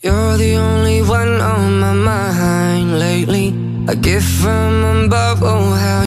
You're the only one on my mind lately. A gift from above, oh how